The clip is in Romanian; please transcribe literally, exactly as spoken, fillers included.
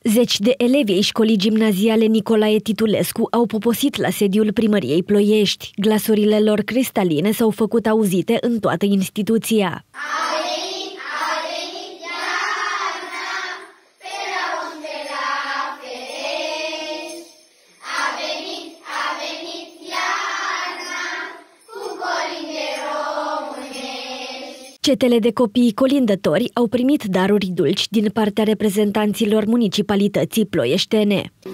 Zeci de elevi ai școlii gimnaziale Nicolae Titulescu au poposit la sediul primăriei Ploiești. Glasurile lor cristaline s-au făcut auzite în toată instituția. Cetele de copii colindători au primit daruri dulci din partea reprezentanților municipalității ploieștene.